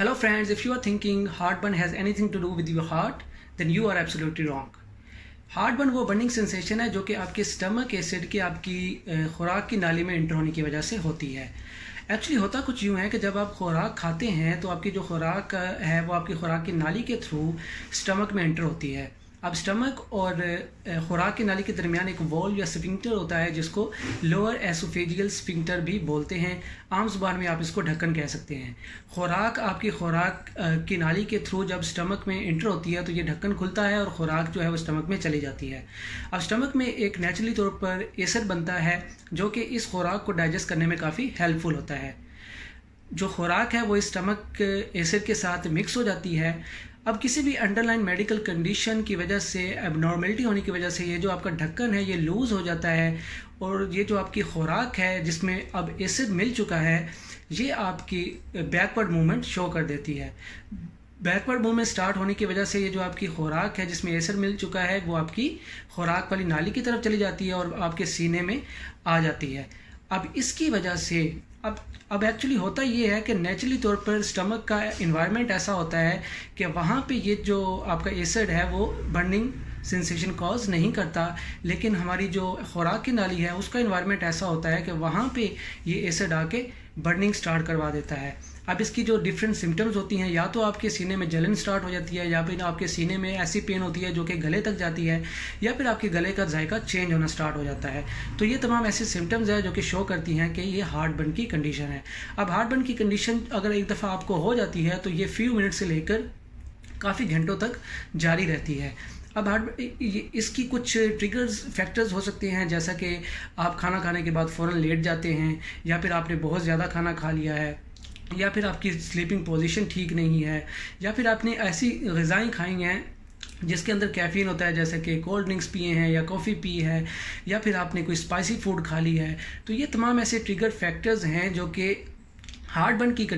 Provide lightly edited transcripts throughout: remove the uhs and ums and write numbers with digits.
Hello friends, if you are thinking heartburn has anything to do with your heart, then you are absolutely wrong. Heartburn वो burning sensation है जो कि आपके stomach acid की आपकी खुराक की नाली में इंटर होने की वजह से होती है। एक्चुअली होता कुछ यूँ है कि जब आप खुराक खाते हैं तो आपकी जो खुराक है वो आपकी खुराक की नाली के थ्रू स्टमक में इंटर होती है। अब स्टमक और खुराक की नाली के दरमियान एक वॉल्व या स्फिंक्टर होता है जिसको लोअर एसोफेजियल स्फिंक्टर भी बोलते हैं। आम जुबान में आप इसको ढक्कन कह सकते हैं। खुराक आपकी खुराक की नाली के थ्रू जब स्टमक में इंटर होती है तो ये ढक्कन खुलता है और खुराक जो है वो स्टमक में चली जाती है। अब स्टमक में एक नेचुरली तौर पर एसिड बनता है जो कि इस खुराक को डाइजेस्ट करने में काफ़ी हेल्पफुल होता है। जो खुराक है वो इस स्टमक एसिड के साथ मिक्स हो जाती है। अब किसी भी अंडरलाइन मेडिकल कंडीशन की वजह से, एबनॉर्मलिटी होने की वजह से ये जो आपका ढक्कन है ये लूज़ हो जाता है और ये जो आपकी खुराक है जिसमें अब एसिड मिल चुका है ये आपकी बैकवर्ड मूवमेंट शो कर देती है। बैकवर्ड मूवमेंट स्टार्ट होने की वजह से ये जो आपकी खुराक है जिसमें एसिड मिल चुका है वो आपकी खुराक वाली नाली की तरफ चली जाती है और आपके सीने में आ जाती है। अब इसकी वजह से अब एक्चुअली होता ये है कि नेचुरली तौर पर स्टमक का इन्वायरमेंट ऐसा होता है कि वहाँ पे ये जो आपका एसिड है वो बर्निंग सेंसेशन कॉज नहीं करता, लेकिन हमारी जो खुराक की नाली है उसका इन्वायरमेंट ऐसा होता है कि वहाँ पे ये एसिड आके बर्निंग स्टार्ट करवा देता है। अब इसकी जो डिफरेंट सिम्टम्स होती हैं, या तो आपके सीने में जलन स्टार्ट हो जाती है, या फिर आपके सीने में ऐसी पेन होती है जो कि गले तक जाती है, या फिर आपके गले का जायका चेंज होना स्टार्ट हो जाता है। तो ये तमाम ऐसे सिम्टम्स हैं जो कि शो करती हैं कि ये हार्टबर्न की कंडीशन है। अब हार्टबर्न की कंडीशन अगर एक दफ़ा आपको हो जाती है तो ये फ्यू मिनट से लेकर काफ़ी घंटों तक जारी रहती है। अब इसकी कुछ ट्रिगर्स फैक्टर्स हो सकते हैं, जैसा कि आप खाना खाने के बाद फ़ौरन लेट जाते हैं, या फिर आपने बहुत ज़्यादा खाना खा लिया है, या फिर आपकी स्लीपिंग पोजीशन ठीक नहीं है, या फिर आपने ऐसी ग़िज़ाएँ खाई हैं जिसके अंदर कैफ़ीन होता है, जैसे कि कोल्ड ड्रिंक्स पिए हैं या कॉफ़ी पी है, या फिर आपने कोई स्पाइसी फूड खा ली है। तो ये तमाम ऐसे ट्रिगर फैक्टर्स हैं जो कि हार्टबर्न की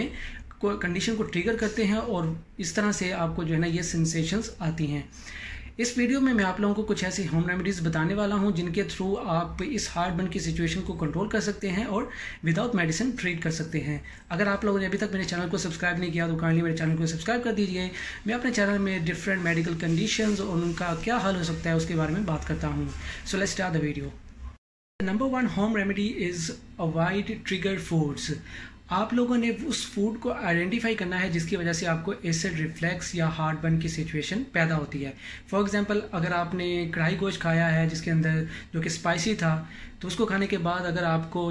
कंडीशन को ट्रिगर करते हैं और इस तरह से आपको जो है ना ये सेंसेशंस आती हैं। इस वीडियो में मैं आप लोगों को कुछ ऐसी होम रेमेडीज़ बताने वाला हूं जिनके थ्रू आप इस हार्टबर्न की सिचुएशन को कंट्रोल कर सकते हैं और विदाउट मेडिसिन ट्रीट कर सकते हैं। अगर आप लोगों ने अभी तक मेरे चैनल को सब्सक्राइब नहीं किया तो काइंडली मेरे चैनल को सब्सक्राइब कर दीजिए। मैं अपने चैनल में डिफरेंट मेडिकल कंडीशंस और उनका क्या हल हो सकता है उसके बारे में बात करता हूँ। So let's start the video. Number 1 home remedy is avoid trigger foods. आप लोगों ने उस फूड को आइडेंटिफाई करना है जिसकी वजह से आपको एसिड रिफ्लेक्स या हार्टबर्न की सिचुएशन पैदा होती है। फॉर एग्जांपल, अगर आपने कढ़ाई गोश्त खाया है जिसके अंदर जो कि स्पाइसी था, तो उसको खाने के बाद अगर आपको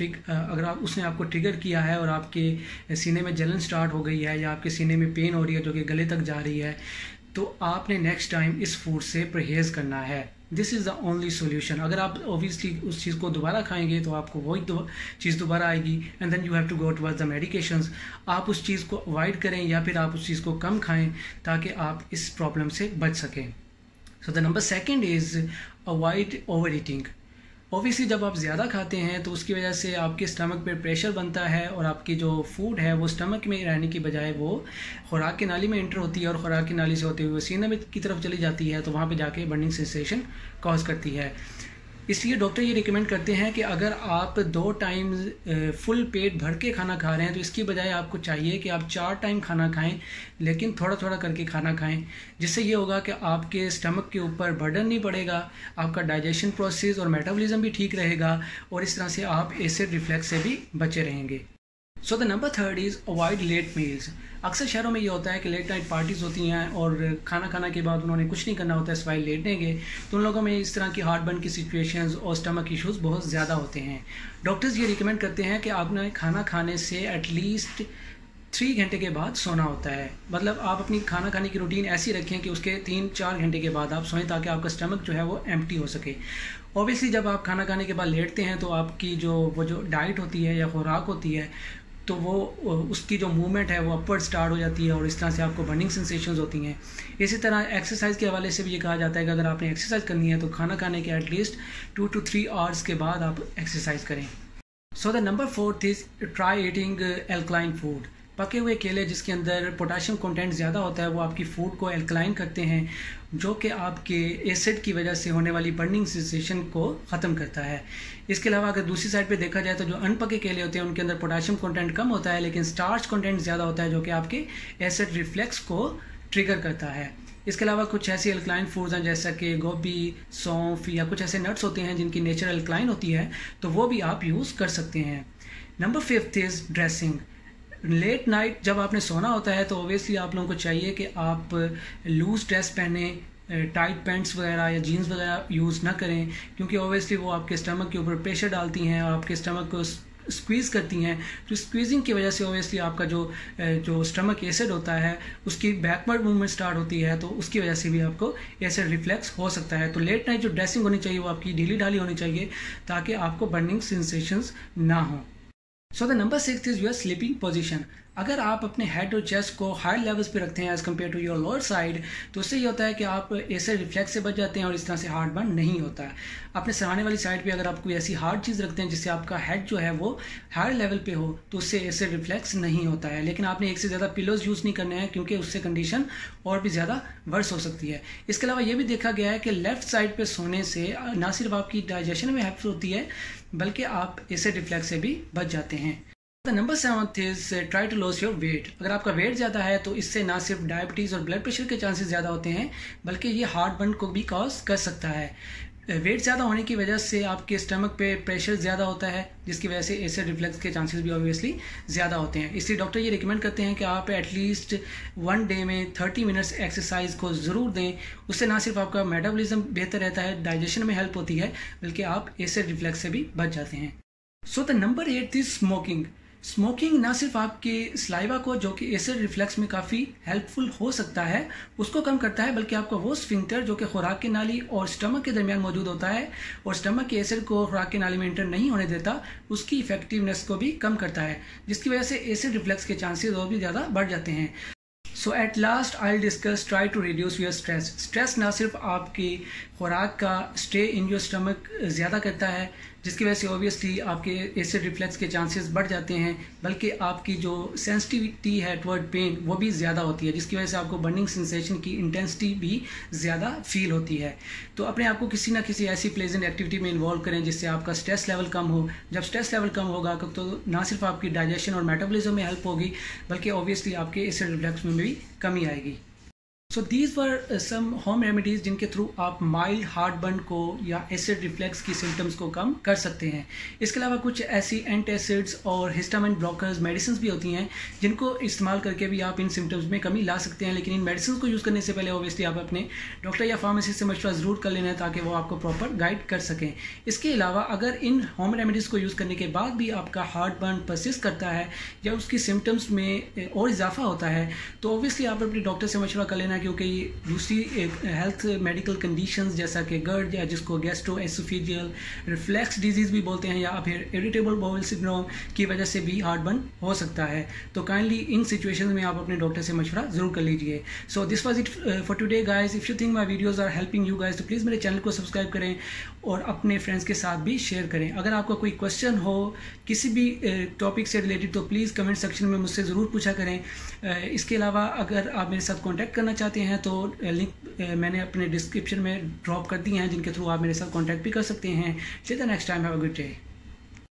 उसने आपको ट्रिगर किया है और आपके सीने में जलन स्टार्ट हो गई है या आपके सीने में पेन हो रही है जो कि गले तक जा रही है, तो आपने नेक्स्ट टाइम इस फूड से परहेज़ करना है। This is the only solution. अगर आप ऑब्वियसली उस चीज़ को दोबारा खाएंगे तो आपको वही चीज़ दोबारा आएगी and then you have to go towards the medications. आप उस चीज़ को अवॉइड करें या फिर आप उस चीज़ को कम खाएं ताकि आप इस प्रॉब्लम से बच सकें। So the number 2 is avoid over eating. Obviously जब आप ज़्यादा खाते हैं तो उसकी वजह से आपके स्टमक पे प्रेशर बनता है और आपकी जो फूड है वो स्टमक में रहने की बजाय वो खुराक की नाली में एंटर होती है और खुराक की नाली से होते हुए सीने में की तरफ चली जाती है, तो वहाँ पे जाके बर्निंग सेंसेशन कॉज करती है। इसलिए डॉक्टर ये रिकमेंड करते हैं कि अगर आप 2 टाइम फुल पेट भर के खाना खा रहे हैं तो इसकी बजाय आपको चाहिए कि आप 4 टाइम खाना खाएं, लेकिन थोड़ा थोड़ा करके खाना खाएं। जिससे ये होगा कि आपके स्टमक के ऊपर बर्डन नहीं पड़ेगा, आपका डाइजेशन प्रोसेस और मेटाबॉलिज्म भी ठीक रहेगा और इस तरह से आप एसिड रिफ्लेक्स से भी बचे रहेंगे। So the number 3 is avoid late meals. अक्सर शहरों में ये होता है कि लेट नाइट पार्टीज़ होती हैं और खाना खाने के बाद उन्होंने कुछ नहीं करना होता है सिवाय लेटेंगे, तो उन लोगों में इस तरह की हार्टबर्न की सिचुएशंस और स्टमक इश्यूज़ बहुत ज़्यादा होते हैं। डॉक्टर्स ये रिकमेंड करते हैं कि आपने खाना खाने से एटलीस्ट 3 घंटे के बाद सोना होता है। मतलब आप अपनी खाना खाने की रूटीन ऐसी रखें कि उसके 3-4 घंटे के बाद आप सोएं ताकि आपका स्टमक जो है वो एम्प्टी हो सके। ऑब्वियसली जब आप खाना खाने के बाद लेटते हैं तो आपकी जो डाइट होती है या खुराक होती है तो वो उसकी जो मूवमेंट है वो अपवर्ड स्टार्ट हो जाती है और इस तरह से आपको बर्निंग सेंसेशंस होती हैं। इसी तरह एक्सरसाइज के हवाले से भी ये कहा जाता है कि अगर आपने एक्सरसाइज करनी है तो खाना खाने के एटलीस्ट 2 to 3 आवर्स के बाद आप एक्सरसाइज करें। So the number 4 is try eating alkaline food. पके हुए केले जिसके अंदर पोटाशियम कंटेंट ज़्यादा होता है वो आपकी फूड को एल्कलाइन करते हैं, जो कि आपके एसिड की वजह से होने वाली बर्निंग सेंसेशन को ख़त्म करता है। इसके अलावा अगर दूसरी साइड पे देखा जाए तो जो अनपके केले होते हैं उनके अंदर पोटाशियम कंटेंट कम होता है लेकिन स्टार्च कंटेंट ज़्यादा होता है, जो कि आपके एसिड रिफ्लेक्स को ट्रिगर करता है। इसके अलावा कुछ ऐसी अल्कलाइन फूड्स हैं जैसा कि गोभी, सौंफ या कुछ ऐसे नट्स होते हैं जिनकी नेचर अल्कलाइन होती है, तो वो भी आप यूज़ कर सकते हैं। Number 5 is dressing. Late night जब आपने सोना होता है तो ओबियसली आप लोगों को चाहिए कि आप लूज़ ड्रेस पहने, टाइट पैंट्स वगैरह या जीन्स वगैरह यूज़ ना करें, क्योंकि ओबियसली वो आपके स्टमक के ऊपर प्रेशर डालती हैं और आपके स्टमक को स्क्वीज़ करती हैं। तो स्क्वीजिंग की वजह से ओबियसली आपका जो स्टमक एसिड होता है उसकी बैकवर्ड मूवमेंट स्टार्ट होती है, तो उसकी वजह से भी आपको एसिड रिफ्लेक्स हो सकता है। तो लेट नाइट जो ड्रेसिंग होनी चाहिए वो आपकी ढीली ढाली होनी चाहिए ताकि आपको बर्निंग सेंसेशंस ना हो। So the number 6 is your sleeping position. अगर आप अपने हेड और चेस्ट को हाई लेवल्स पे रखते हैं as compare to your lower side, तो उससे ये होता है कि आप एसिड रिफ्लेक्स से बच जाते हैं और इस तरह से हार्ट बर्न नहीं होता है। अपने सराहने वाली साइड पे अगर आप कोई ऐसी हार्ड चीज़ रखते हैं जिससे आपका हेड जो है वो हाई लेवल पे हो, तो उससे एसिड रिफ्लेक्स नहीं होता है। लेकिन आपने एक से ज़्यादा पिलोज यूज़ नहीं करने हैं क्योंकि उससे कंडीशन और भी ज़्यादा वर्स हो सकती है। इसके अलावा ये भी देखा गया है कि लेफ्ट साइड पर सोने से ना सिर्फ आपकी डाइजेशन में हेल्प होती है बल्कि आप एसिड रिफ्लेक्स से भी बच जाते हैं। Number 7 is try to loss your weight. अगर आपका वेट ज़्यादा है तो इससे ना सिर्फ डायबिटीज़ और ब्लड प्रेशर के चांसेस ज़्यादा होते हैं बल्कि ये हार्ट बर्न को भी कॉज कर सकता है। वेट ज़्यादा होने की वजह से आपके स्टमक पे प्रेशर ज़्यादा होता है जिसकी वजह से एसिड रिफ्लेक्स के चांसेस भी ऑब्वियसली ज़्यादा होते हैं। इसलिए डॉक्टर ये रिकमेंड करते हैं कि आप एटलीस्ट 1 डे में 30 मिनट्स एक्सरसाइज को ज़रूर दें। उससे ना सिर्फ आपका मेटाबॉलिज्म बेहतर रहता है, डाइजेशन में हेल्प होती है, बल्कि आप एसिड रिफ्लेक्स से भी बच जाते हैं। So the number 8 is smoking. Smoking ना सिर्फ आपके स्लाइवा को, जो कि एसिड रिफ्लेक्स में काफ़ी हेल्पफुल हो सकता है, उसको कम करता है, बल्कि आपका वो स्फिंक्टर जो कि खुराक की नाली और स्टमक के दरमियान मौजूद होता है और स्टमक के एसिड को खुराक की नाली में इंटर नहीं होने देता, उसकी इफेक्टिवनेस को भी कम करता है, जिसकी वजह से एसिड रिफ्लेक्स के चांसेस और भी ज़्यादा बढ़ जाते हैं। So at last I discuss try to reduce your stress. Stress ना सिर्फ आपकी खुराक का स्टे इन योर स्टमक ज़्यादा करता है, जिसकी वजह से ऑब्वियसली आपके एसिड रिफ्लेक्स के चांसेस बढ़ जाते हैं, बल्कि आपकी जो सेंसिटिविटी है टवर्ड पेन वो भी ज़्यादा होती है, जिसकी वजह से आपको बर्निंग सेंसेशन की इंटेंसिटी भी ज़्यादा फील होती है। तो अपने आप को किसी ना किसी ऐसी प्लेजेंट एक्टिविटी में इन्वॉल्व करें जिससे आपका स्ट्रेस लेवल कम हो। जब स्ट्रेस लेवल कम होगा तो ना सिर्फ आपकी डाइजेशन और मेटाबॉलिज्म में हेल्प होगी, बल्कि ऑब्वियसली आपके एसिड रिफ्लेक्स में भी कमी आएगी। So these were some home remedies जिनके थ्रू आप माइल्ड हार्ट बर्न को या एसिड रिफ्लेक्स की सिम्टम्स को कम कर सकते हैं। इसके अलावा कुछ ऐसी एंटासिड्स और हिस्टामिन ब्लॉकर्स मेडिसिन भी होती हैं जिनको इस्तेमाल करके भी आप इन सिम्टम्स में कमी ला सकते हैं, लेकिन इन मेडिसिन को यूज़ करने से पहले ऑब्वियसली आप अपने डॉक्टर या फार्मासिस्ट से मशवरा ज़रूर कर लेना है ताकि वो आपको प्रॉपर गाइड कर सकें। इसके अलावा अगर इन होम रेमेडीज़ को यूज़ करने के बाद भी आपका हार्ट बर्न परसिस्ट करता है या उसकी सिम्टम्स में और इजाफा होता है, तो ऑब्वियसली आप अपने डॉक्टर से मशवरा कर लेना, क्योंकि दूसरी हेल्थ मेडिकल कंडीशंस जैसा कि GERD या जिसको गैस्ट्रोएसोफेजियल रिफ्लेक्स डिजीज़ भी बोलते हैं, या फिर इरिटेबल बाउल सिंड्रोम की वजह से भी हार्ट बर्न हो सकता है। तो काइंडली इन सिचुएशंस में आप अपने डॉक्टर से मशवरा ज़रूर कर लीजिए। So this was it for today guys. If you think my videos are helping you guys तो प्लीज़ मेरे चैनल को सब्सक्राइब करें और अपने फ्रेंड्स के साथ भी शेयर करें। अगर आपका कोई क्वेश्चन हो किसी भी टॉपिक से रिलेटेड तो प्लीज़ कमेंट सेक्शन में मुझसे ज़रूर पूछा करें। इसके अलावा अगर आप मेरे साथ कॉन्टैक्ट करना चाहते हैं तो लिंक मैंने अपने डिस्क्रिप्शन में ड्रॉप कर दिए हैं जिनके थ्रू आप मेरे साथ कॉन्टैक्ट भी कर सकते हैं। Till the next time, have a good day.